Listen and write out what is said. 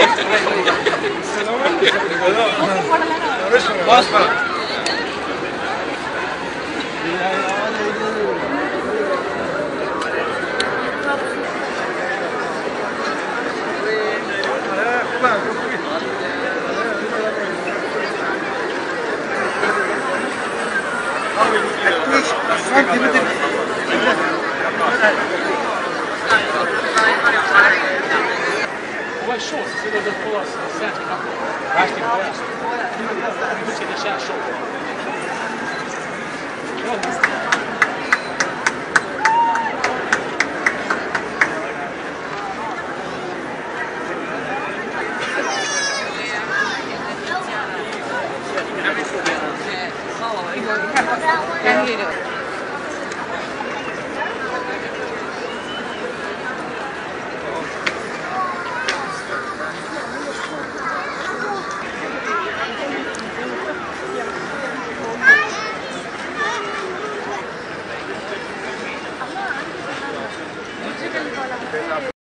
Ovaj šov se sve do pola sedamčke kako raštim pojas. Tu će deš jedan šov. Hvala.